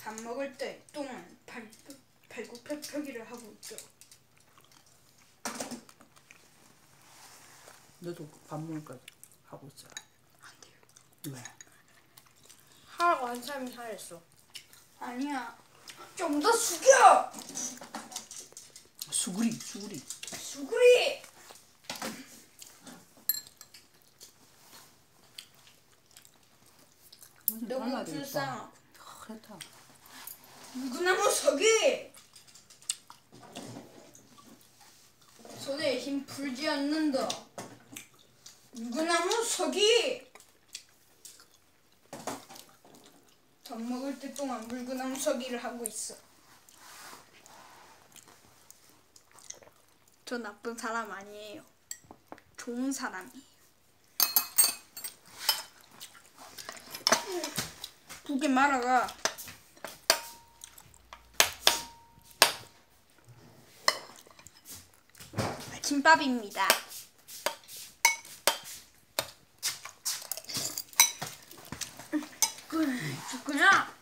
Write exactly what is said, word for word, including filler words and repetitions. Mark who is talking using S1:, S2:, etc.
S1: 밥 먹을 때 동안 발, 발굽혀펴기를 하고 있죠.
S2: 너도 밥 먹을까 하고 있어.
S1: 안 돼요.
S2: 왜?
S3: 하라고 한 사람이 하랬어.
S1: 아니야. 좀 더 숙여!
S2: 수구리, 수구리.
S1: 수구리! 너무 불쌍하.
S2: 그렇다.
S1: 물구나무 서기! 손에 힘 풀지 않는다. 물구나무 서기! 밥 먹을 때 동안 물구나무 서기를 하고 있어. 저 나쁜 사람 아니에요. 좋은 사람이에요. 국에 말아가. 김밥입니다. 그냥